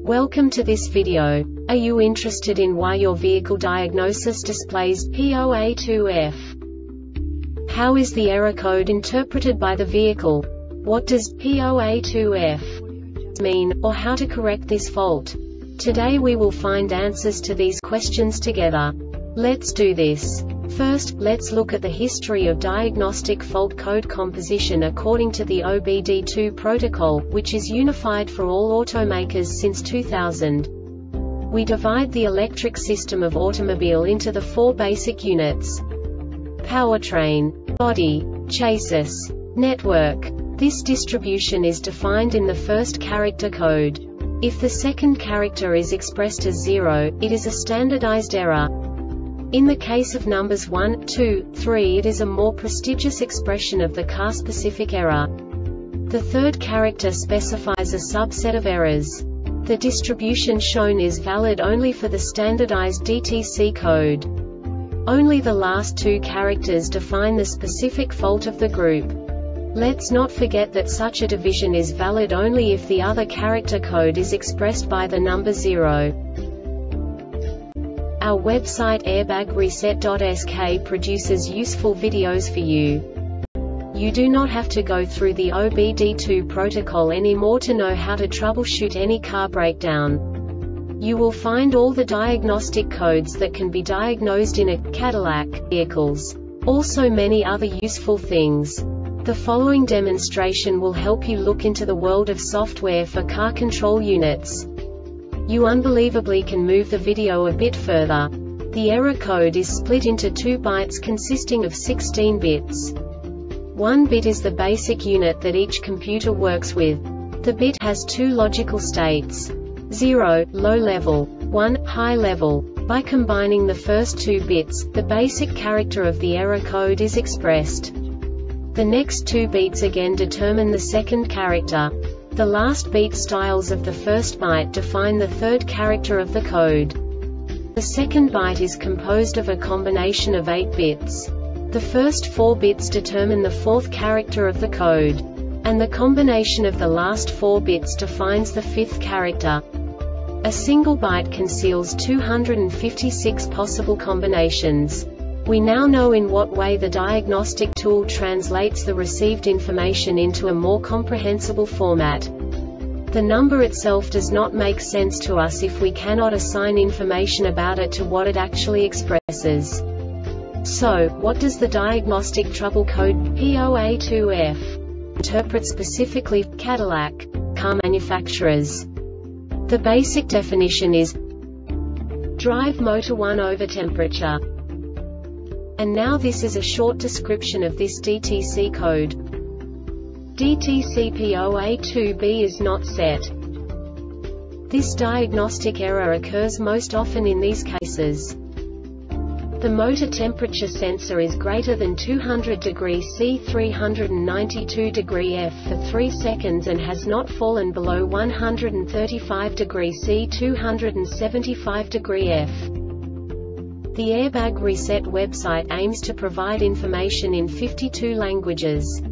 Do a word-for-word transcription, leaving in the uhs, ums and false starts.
Welcome to this video. Are you interested in why your vehicle diagnosis displays P zero A two F? How is the error code interpreted by the vehicle? What does P zero A two F mean, or how to correct this fault? Today we will find answers to these questions together. Let's do this. First, let's look at the history of diagnostic fault code composition according to the O B D two protocol, which is unified for all automakers since two thousand. We divide the electric system of automobile into the four basic units: powertrain, body, chassis, network. This distribution is defined in the first character code. If the second character is expressed as zero, it is a standardized error. In the case of numbers one, two, three, it is a more prestigious expression of the car-specific error. The third character specifies a subset of errors. The distribution shown is valid only for the standardized D T C code. Only the last two characters define the specific fault of the group. Let's not forget that such a division is valid only if the other character code is expressed by the number zero. Our website airbag reset dot S K produces useful videos for you. You do not have to go through the O B D two protocol anymore to know how to troubleshoot any car breakdown. You will find all the diagnostic codes that can be diagnosed in a Cadillac vehicles. Also many other useful things. The following demonstration will help you look into the world of software for car control units. You unbelievably can move the video a bit further. The error code is split into two bytes consisting of sixteen bits. One bit is the basic unit that each computer works with. The bit has two logical states: zero, low level, one, high level. By combining the first two bits, the basic character of the error code is expressed. The next two beats again determine the second character. The last beat styles of the first byte define the third character of the code. The second byte is composed of a combination of eight bits. The first four bits determine the fourth character of the code. And the combination of the last four bits defines the fifth character. A single byte conceals two hundred fifty-six possible combinations. We now know in what way the diagnostic tool translates the received information into a more comprehensible format. The number itself does not make sense to us if we cannot assign information about it to what it actually expresses. So, what does the diagnostic trouble code P zero A two F interpret specifically for Cadillac car manufacturers? The basic definition is drive motor one over temperature. And now this is a short description of this D T C code. D T C P zero A two B is not set. This diagnostic error occurs most often in these cases. The motor temperature sensor is greater than two hundred degrees C three hundred ninety-two degrees F for three seconds and has not fallen below one hundred thirty-five degrees C two hundred seventy-five degrees F. The Airbag Reset website aims to provide information in fifty-two languages.